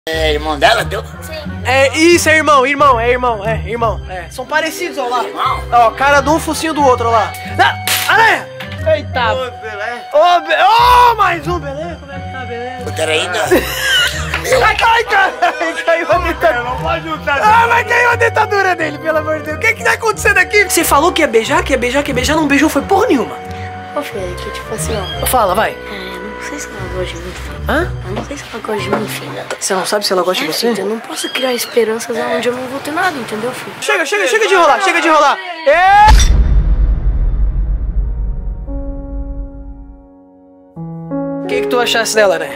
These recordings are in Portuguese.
É irmão dela, deu? Sim. É, isso, é irmão. São parecidos, ó lá. Irmão? Ó, cara de um, focinho do outro, ó lá. Aranha! Eita! Ô, Belé. Ô, mais um, Belé? Como é que tá, Belé? O cara ainda. Ai, cara! Caiu a dentadura. Não pode juntar. Ah, mas caiu a dentadura dele, pelo amor de Deus. O que tá acontecendo aqui? Você falou que ia beijar, não beijou, foi porra nenhuma. Ô, filho, que tipo assim, ó. Fala, vai. Não sei se ela gosta de mim, filho. Hã? Eu não sei se ela gosta de mim, filho. Você não sabe se ela gosta de você? Filho, eu não posso criar esperanças onde eu não vou ter nada, entendeu, filho? Chega de enrolar, O que tu achasse dela, né?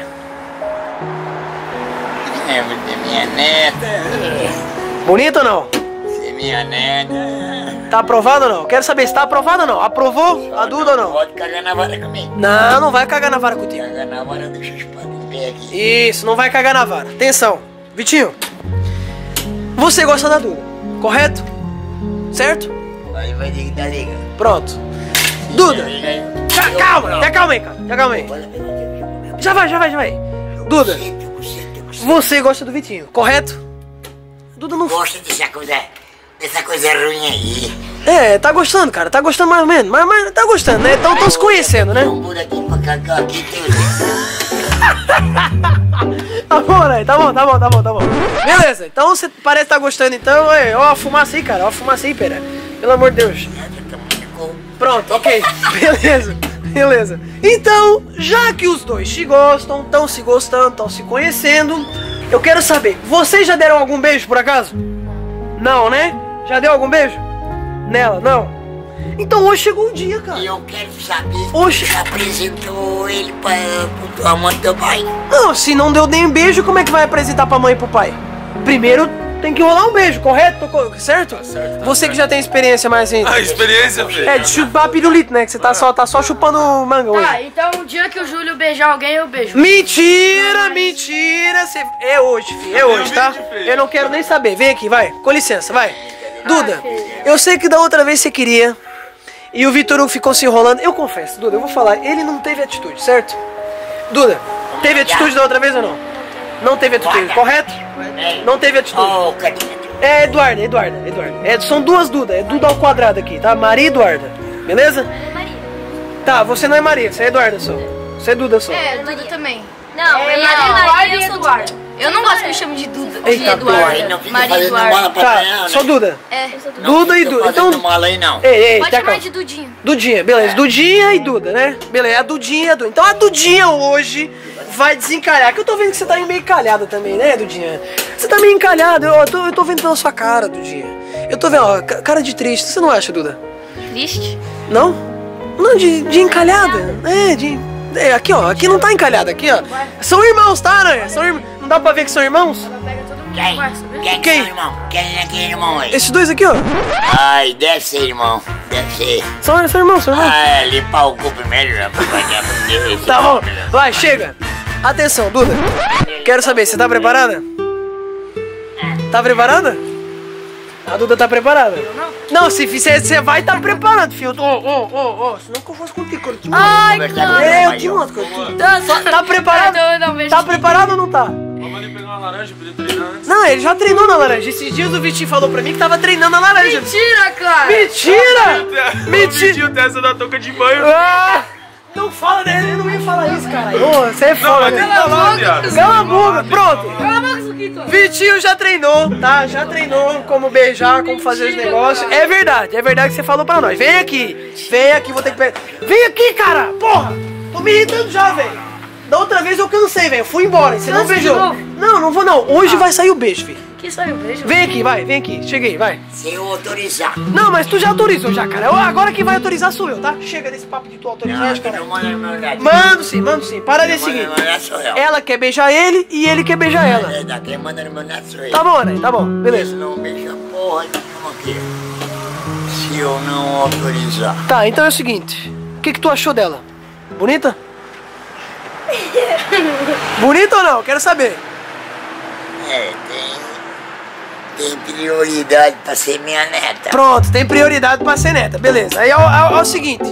É minha neta. Bonita ou não? Você é minha neta. Tá aprovado ou não? Quero saber se tá aprovado ou não. Aprovou a Duda ou não? Pode cagar na vara comigo. Não, não vai cagar na vara contigo. Cagar na vara, deixa eu espada em pé aqui. Isso, não vai cagar na vara. Atenção, Vitinho. Você gosta da Duda, correto? Certo? Aí vai ligar, liga. Pronto. Duda, calma aí. Já vai. Duda, você gosta do Vitinho, correto? Duda não... Gosta dessa coisa ruim aí. É, tá gostando, cara, tá gostando mais ou menos, mas tá gostando, né? Então tão se conhecendo, né? Um buraquinho pra cagar aqui, tudo. Tá bom, né? Tá bom. Beleza, então você parece que tá gostando, então, ó a fumaça aí, cara, ó a fumaça aí, pera. Pelo amor de Deus. Pronto, ok, beleza. Então, já que os dois se gostam, estão se gostando, estão se conhecendo, eu quero saber, vocês já deram algum beijo por acaso? Não, né? Já deu algum beijo? Nela, não? Então hoje chegou o dia, cara. E eu quero saber Oxe. se apresentou ele pra tua mãe e teu pai. Não, se não deu nem um beijo, como é que vai apresentar pra mãe e pro pai? Primeiro tem que rolar um beijo, correto? Certo? Você que já tem experiência mais assim. A experiência, filho. É, de chupar pirulito, né? Que você tá só chupando manga hoje. Tá, então o dia que o Júlio beijar alguém, eu beijo. Mentira! É hoje, filho. É hoje, tá? Eu não quero nem saber. Vem aqui, vai. Com licença, vai. Duda, eu sei que da outra vez você queria. E o Vitor Hugo ficou se enrolando. Eu confesso, Duda, eu vou falar. Ele não teve atitude, certo? Duda, teve atitude da outra vez ou não? Não teve atitude, correto? Não teve atitude. Ô, Cadinho. É Eduarda. São duas Duda, é Duda ao quadrado aqui, tá? Maria e Eduarda, beleza? Maria. Tá, você não é Maria, você é Eduarda só. Você é Duda só. É, Duda também. Não, É Maria e Eduardo. Eu não gosto que me chame de Duda. De Eita, Eduardo. Aí não fica Maria fazendo Eduardo. mala pra Tá, ganhar, né? só Duda. É, eu sou Duda. Duda e Não Duda. fica fazendo Então, mala aí, não. ei, Pode tá chamar calma. de Dudinho. Dudinha, beleza. Dudinha e Duda, né? Beleza, a Dudinha e a Duda. Então a Dudinha hoje vai desencalhar. Que eu tô vendo que você tá meio encalhada também, né, Dudinha? Você tá meio encalhada. Eu tô vendo pela sua cara, Dudinha. Eu tô vendo, ó, cara de triste. Você não acha, Duda? Triste? Não? Não, de encalhada. É, aqui, ó. Aqui não tá encalhada, aqui, ó. São irmãos, tá, né? Não dá pra ver que são irmãos? Quem? Quem? É irmão? Quem é que é irmão aí? Esses dois aqui, ó. Ai, deve ser irmão. Deve ser. São irmãos. Ah, limpar o cu primeiro. Tá bom, vai, chega. Atenção, Duda. Quero saber, você tá preparada? Tá preparada? A Duda tá preparada? Não, se você vai tá preparado, filho. Senão que eu faço contigo. Ai, Eu te mostro. Tá preparado? Tá preparado ou não tá? Vamos ali pegar uma laranja pra ele treinar antes. Não, ele já treinou na laranja. Esses dias o Vitinho falou pra mim que tava treinando na laranja. Mentira, cara! Mentira! Mentira! O testa da touca de banho. Ah, não fala dele, ele não ia falar isso, cara. Ô, você é Não, foda, mas tem que né? falar, viado. Cala a boca, pronto. Cala a boca, Suquito! Vitinho já treinou, tá? Já treinou como beijar, como fazer os negócios. É verdade que você falou pra nós. Vem aqui, vou ter que pegar. Vem aqui, cara, porra! Tô me irritando já, velho. Da outra vez eu cansei, velho. Fui embora, você não Cansa de beijou. novo? Não vou não. Hoje vai sair o beijo, filho. Que saiu, beijo? Vem aqui, vem aqui. Cheguei, vai. Se eu autorizar. Não, mas tu já autorizou já, cara. Agora quem vai autorizar sou eu, tá? Chega desse papo de tu autorizar, cara. Não manda no meu lugar. Mando sim. Para ver o seguinte. Manda no meu lugar sou eu. Ela quer beijar ele e ele quer beijar ela. Quem manda no meu lugar sou eu. Tá bom, né? Tá bom, beleza. Não beija porra nenhuma aqui. Se eu não autorizar. Tá, então é o seguinte. O que tu achou dela? Bonita? Bonita ou não? Quero saber. É, tem prioridade pra ser minha neta. Pronto, tem prioridade pra ser neta, beleza. Aí é o seguinte.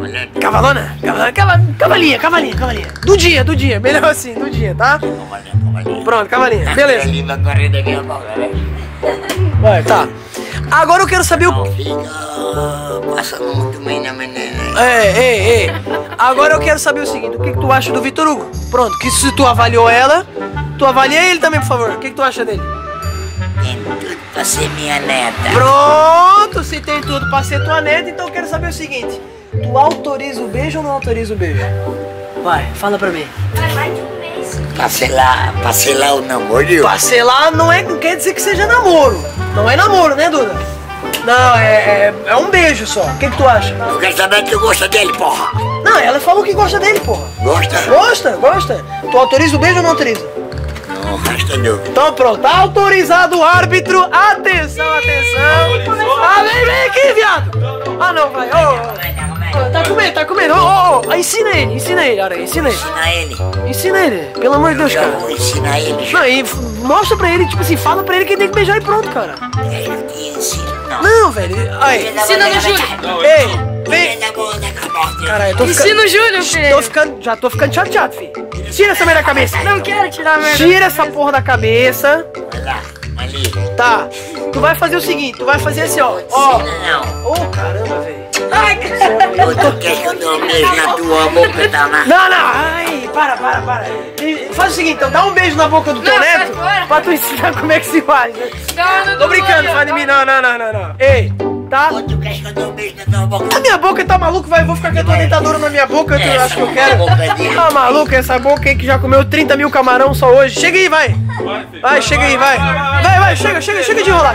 Cavalana. Cavalinha. Dudinha, melhor assim, Dudinha, tá? Cavalana. cavalinho. Pronto, cavalinha. Beleza. Ali na corrida da minha boca, né? Vai, tá. Agora eu quero saber o... Não fica passando muito bem na menina. Ei. Agora eu quero saber o seguinte, o que tu acha do Vitor Hugo? Pronto, que se tu avaliou ela, tu avalia ele também, por favor. O que tu acha dele? Tem tudo pra ser minha neta. Pronto, se tem tudo pra ser tua neta, então eu quero saber o seguinte. Tu autoriza o beijo ou não autoriza o beijo? Vai, fala pra mim. Vai mais de um mês. Parcelar o namoro. Parcelar não quer dizer que seja namoro. Não é namoro, né, Duda? Não, é um beijo só. O que tu acha? Eu quero saber que tu gosta dele, porra. Não, ela falou que gosta dele, porra. Gosta? Gosta. Tu autoriza o beijo ou não autoriza? Não, resta dúvida. Então pronto, tá autorizado o árbitro. Atenção. Ah, vem aqui, viado. Ah, não, vai. Tá comendo. Ensina ele, Aranha, ensina ele. Ensina ele, pelo amor de Deus, Já cara. vou ensinar ele. Não, e mostra pra ele, tipo assim, fala pra ele que ele tem que beijar e pronto, cara. Eu te ensino, não. Não, velho, aí. Ensina no Júlio. Ei, vem. Caralho, eu tô ficando... Ensina o Júlio, filho. Já tô ficando chateado, filho. Tira essa merda da cabeça. Não quero tirar a merda. Tira essa porra da cabeça. Vai lá, ali. Tá. Tu vai fazer o seguinte, tu vai fazer assim, ó. Não. Ô, caramba, velho. Tu quer que eu dê um beijo na tua boca, tá na... Não. Ai, para. Faz o seguinte, então, dá um beijo na boca do teu Não, neto sai fora. pra tu ensinar como é que se faz, né? Não, Tô brincando, faz de mim. Não. Ei, tá? Ou tu quer que eu dê um beijo na tua boca? A minha boca tá maluco, vai, vou ficar com a tua dentadura na minha boca, tu acha que eu quero? boca dele. Tá maluco essa boca aí que já comeu 30 mil camarão só hoje. Chega aí, vai. Vai, chega aí, vai. Vai, chega de enrolar,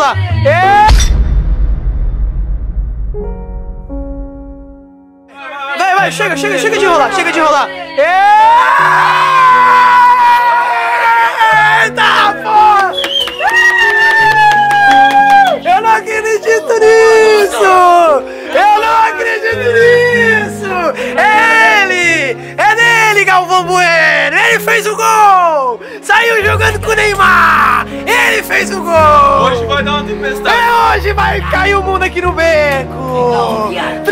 Vai, chega de enrolar. Eita, porra! Eu não acredito nisso! É dele, Galvão Bueno! Ele fez o gol! Saiu jogando com o Neymar! Ele fez o gol! Hoje vai dar uma tempestade. Hoje vai cair o mundo aqui no beco!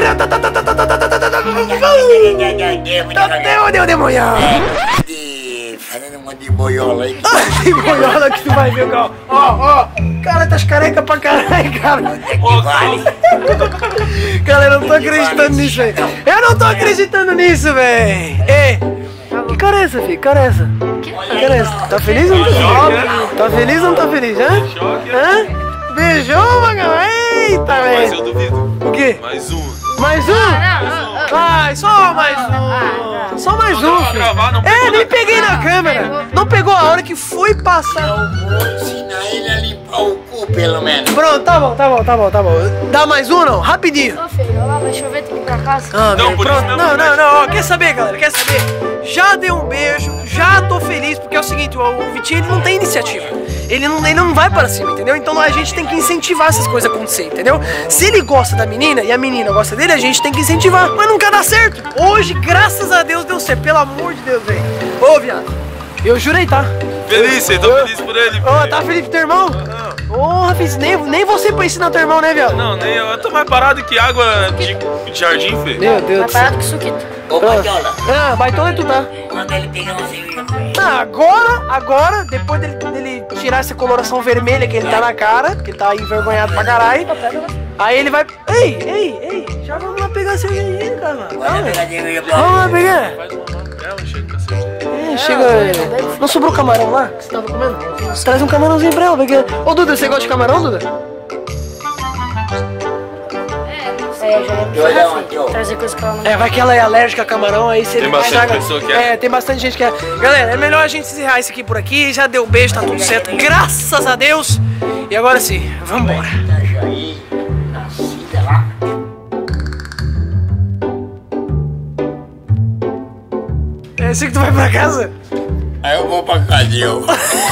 Deu demonhão! Fazendo uma de boiola aí. Que boiola que tu vai ver, Gal! Ó! Cara, tá careca pra caralho, cara! Vale. Cara, eu não tô acreditando nisso, velho! Eu não tô acreditando nisso, velho! Ei! Que cara é essa, filho? Que cara é essa? Tá feliz ou não tá feliz? Tá feliz ou não tá feliz, hã? Beijou, Magal? Eita, Mas velho! eu duvido. O quê? Mais um. Mais um? Vai, só mais um! Só mais um, filho! Nem peguei na câmera! Não pegou a hora que foi passar! Eu vou ensinar ele a limpar o cu, pelo menos. Pronto, tá bom. Dá mais um, não? Rapidinho! Ô, filho, olha lá, vai chover, tem que ir pra casa. Ah, Não, velho, por pronto. isso Não, não, ó, quer saber, galera? Já dei um beijo, já tô feliz, porque é o seguinte, o Vitinho ele não tem iniciativa. Ele não vai para cima, entendeu? Então a gente tem que incentivar essas coisas a acontecer, entendeu? Se ele gosta da menina e a menina gosta dele, a gente tem que incentivar. Mas nunca dá certo. Hoje, graças a Deus, deu certo. Pelo amor de Deus, velho. Ô, viado, eu jurei, tá? Feliz, eu tô feliz por ele. Ô, tá feliz pro teu irmão? Porra, fiz nem você pra ensinar teu irmão, né, viado? Não, nem eu tô mais parado que água de jardim, Fê. Meu Deus Vai do céu. parar que suquito. Ô, Baitola, Ah, baitola é tu, tá? quando ele pegar uma cerveja com ele. Agora, depois dele tirar essa coloração vermelha que ele tá na cara, que ele tá envergonhado pra caralho, aí ele vai... Ei, já vamos lá pegar a cervejinha, cara. Vai pegar cerveja pra Vamos lá pegar. Faz uma mantela, chega com a cerveja. Chega... Não sobrou camarão lá que você tava comendo? Traz um camarãozinho pra ela, porque... Ô, Duda, você gosta de camarão, Duda? Olha onde, ó. Trazer coisa pra ela não. Vai que ela é alérgica a camarão, aí você Tem bastante pessoa que é. Tem bastante gente que é. Galera, é melhor a gente encerrar isso aqui por aqui. Já deu um beijo, tá tudo certo. Graças a Deus. E agora sim, vambora. Itajaí, nascida lá. É assim que tu vai pra casa? Aí eu vou pra casa, eu.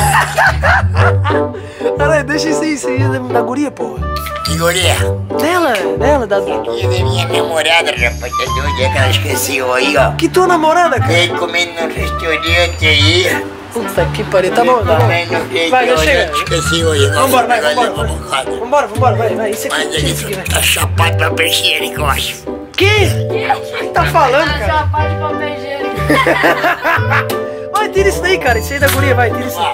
Caralho, deixa isso aí da guria, porra. Que guria? Dela, da... Filha da minha namorada, rapaz, tá doido? É que ela esqueceu aí, ó. Que tua namorada, cara? Veio comendo no restaurante aí. Puta que pariu, tá bom. Comendo no Vai, já chega. restaurante, esqueceu aí. Vambora, vai. Vambora. Vambora, vai. Isso Mas aqui, ele isso aqui, vai. tá chapado pra peixeira, que eu acho. Que? O que tá falando, cara? Chapar de papel higiênico. Vai, tira isso daí, cara. Isso aí da guria, vai, tira isso aí.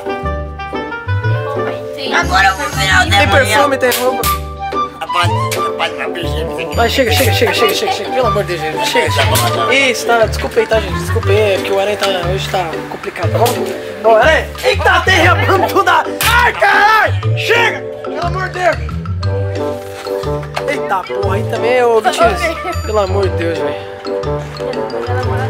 Agora eu vou virar o Tem demônio. perfume, tem roupa. Rapaz, meu bichinho. Vai, chega. Pelo amor de Deus, gente. Chega. Isso, tá. Desculpa aí, tá, gente? Desculpa aí, é porque o aranha hoje tá complicado, tá bom? Ó, aranha. Eita, derrapando tudo. Ai, caralho. Chega. Pelo amor de Deus. Eita, porra. Aí também, ô, Vitinhos. Pelo amor de Deus, velho.